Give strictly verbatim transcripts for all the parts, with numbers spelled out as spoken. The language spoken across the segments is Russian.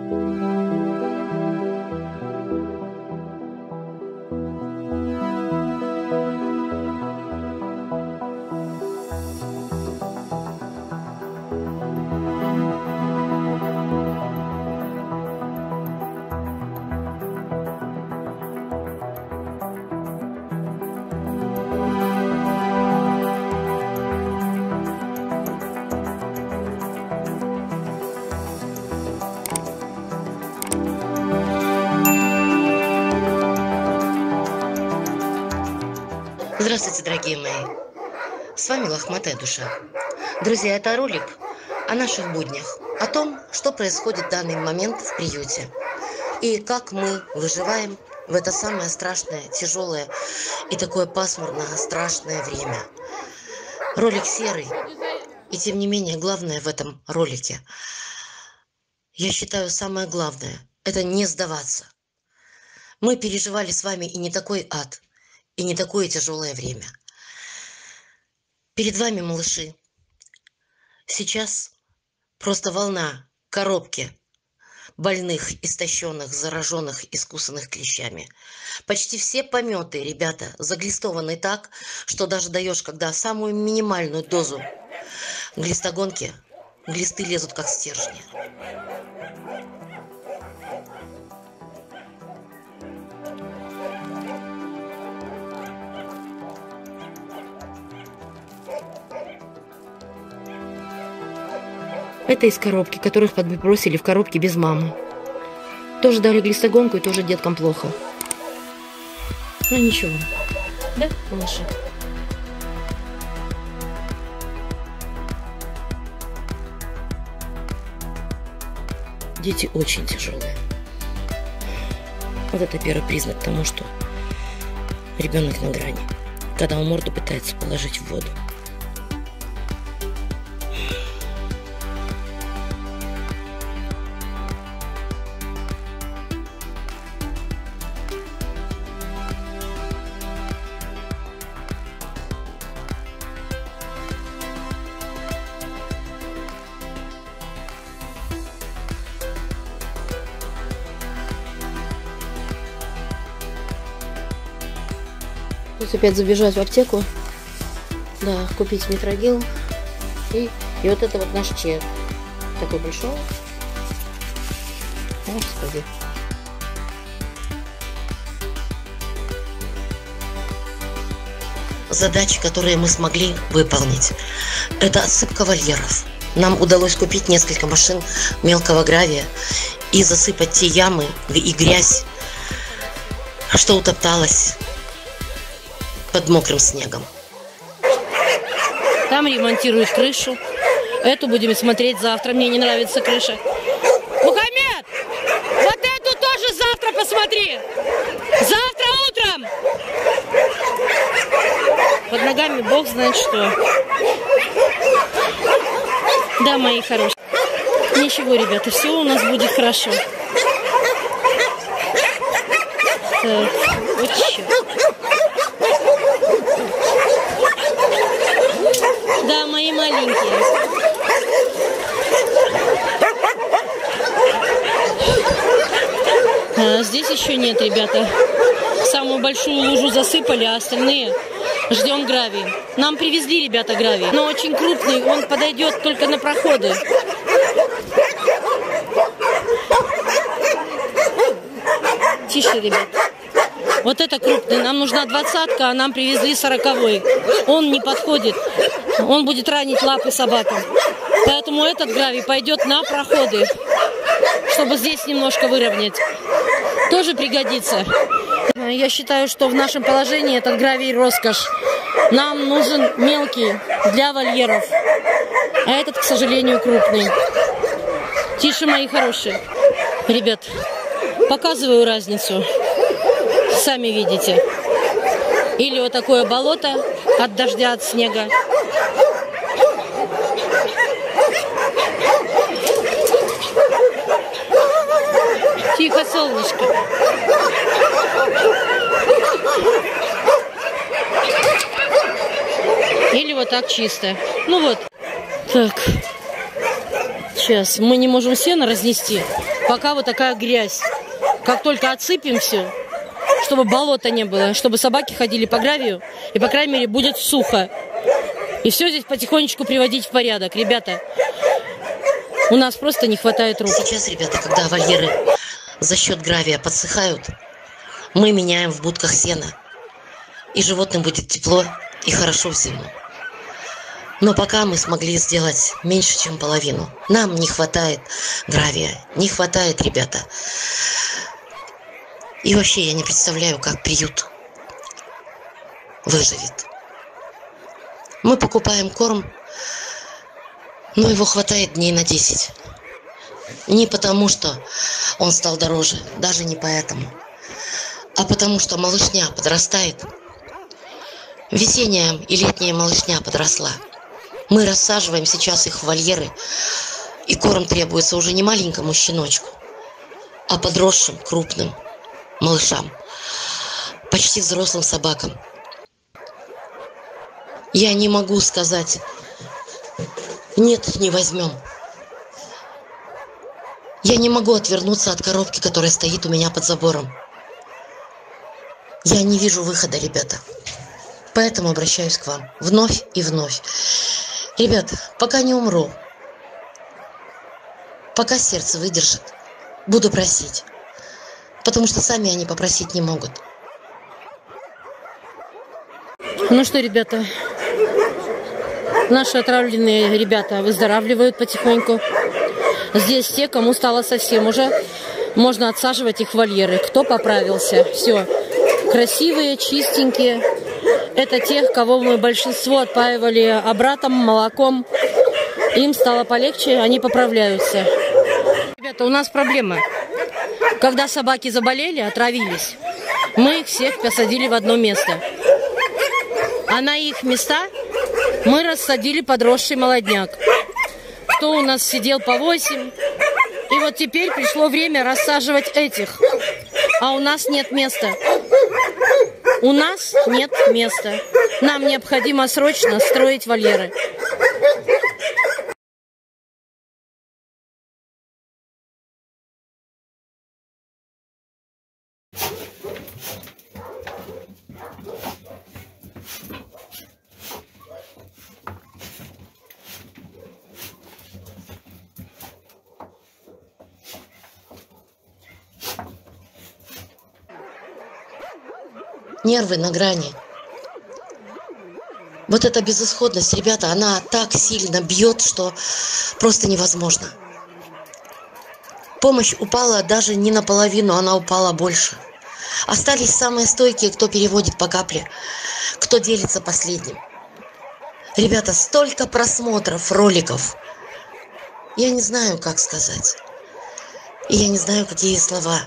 Здравствуйте, дорогие мои! С вами Лохматая Душа. Друзья, это ролик о наших буднях, о том, что происходит в данный момент в приюте и как мы выживаем в это самое страшное, тяжелое и такое пасмурное, страшное время. Ролик серый, и тем не менее, главное в этом ролике, я считаю, самое главное, это не сдаваться. Мы переживали с вами и не такой ад, и не такое тяжелое время. Перед вами, малыши, сейчас просто волна коробки больных, истощенных, зараженных, искусанных клещами. Почти все пометы, ребята, заглистованы так, что даже даешь, когда самую минимальную дозу глистогонки, глисты лезут как стержни. Это из коробки, которых подбросили в коробке без мамы. Тоже дали глистогонку, и тоже деткам плохо. Ну ничего. Да, малыши? Дети очень тяжелые. Вот это первый признак тому, что ребенок на грани. Когда он морду пытается положить в воду. Тут опять забежать в аптеку, да, купить метрогил и, и вот это вот наш чек, такой большой, господи. Задачи, которые мы смогли выполнить, это отсыпка вольеров. Нам удалось купить несколько машин мелкого гравия и засыпать те ямы и грязь, что утопталась под мокрым снегом. Там ремонтируют крышу. Эту будем смотреть завтра. Мне не нравится крыша. Мухаммед! Вот эту тоже завтра посмотри! Завтра утром! Под ногами бог знает что. Да, мои хорошие. Ничего, ребята, все у нас будет хорошо. Так, вот черт. Да, мои маленькие. А, здесь еще нет, ребята. Самую большую лужу засыпали, а остальные ждем гравий. Нам привезли, ребята, гравий. Но очень крупный, он подойдет только на проходы. Тише, ребят. Вот это крупный. Нам нужна двадцатка, а нам привезли сороковой. Он не подходит. Он будет ранить лапы собакам. Поэтому этот гравий пойдет на проходы, чтобы здесь немножко выровнять. Тоже пригодится. Я считаю, что в нашем положении этот гравий роскошь. Нам нужен мелкий для вольеров. А этот, к сожалению, крупный. Тише, мои хорошие. Ребят, показываю разницу. Сами видите. Или вот такое болото от дождя, от снега. Тихо, солнышко. Или вот так чисто. Ну вот. Так. Сейчас. Мы не можем сено разнести. пока вот такая грязь. Как только отсыпем все, чтобы болота не было, чтобы собаки ходили по гравию, и, по крайней мере, будет сухо. И все здесь потихонечку приводить в порядок. Ребята, у нас просто не хватает рук. Сейчас, ребята, когда вольеры за счет гравия подсыхают, мы меняем в будках сено. И животным будет тепло и хорошо в зиму. Но пока мы смогли сделать меньше, чем половину. Нам не хватает гравия, не хватает, ребята. И вообще я не представляю, как приют выживет. Мы покупаем корм, но его хватает дней на десять. Не потому, что он стал дороже, даже не поэтому, а потому что малышня подрастает. Весенняя и летняя малышня подросла. Мы рассаживаем сейчас их в вольеры, и корм требуется уже не маленькому щеночку, а подросшим, крупным малышам, почти взрослым собакам. Я не могу сказать: нет, не возьмем. Я не могу отвернуться от коробки, которая стоит у меня под забором. Я не вижу выхода, ребята. Поэтому обращаюсь к вам вновь и вновь. Ребята, пока не умру, пока сердце выдержит, буду просить. Потому что сами они попросить не могут. Ну что, ребята, наши отравленные ребята выздоравливают потихоньку. Здесь те, кому стало совсем уже, можно отсаживать их в вольеры. Кто поправился, все. Красивые, чистенькие. Это тех, кого мы большинство отпаивали обратом, молоком. Им стало полегче, они поправляются. Ребята, у нас проблема. Когда собаки заболели, отравились, мы их всех посадили в одно место. А на их места мы рассадили подросший молодняк. Кто у нас сидел по восемь. И вот теперь пришло время рассаживать этих. А у нас нет места. У нас нет места. Нам необходимо срочно строить вольеры. Нервы на грани. Вот эта безысходность, ребята, она так сильно бьет, что просто невозможно. Помощь упала даже не наполовину, она упала больше. Остались самые стойкие, кто переводит по капле, кто делится последним. Ребята, столько просмотров роликов. Я не знаю, как сказать. И я не знаю, какие слова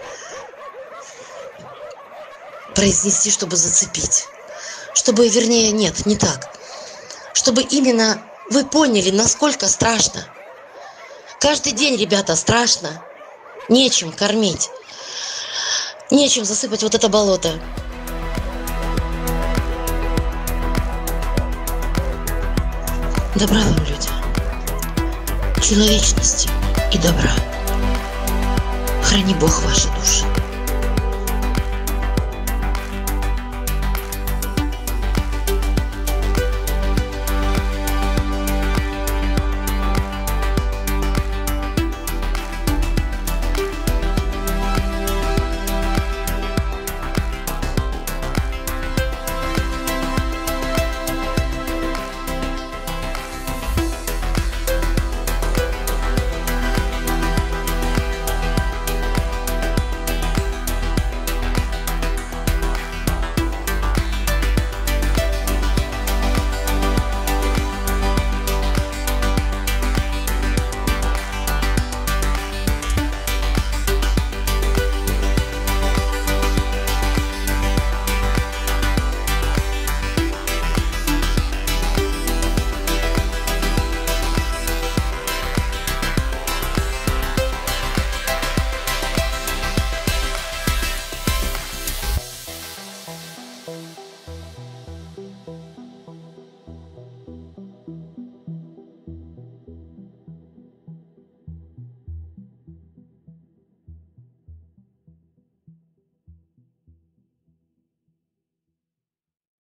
произнести, чтобы зацепить. Чтобы, вернее, нет, не так. Чтобы именно вы поняли, насколько страшно. Каждый день, ребята, страшно. Нечем кормить. Нечем засыпать вот это болото. Добра вам, люди. Человечности и добра. Храни Бог ваши души.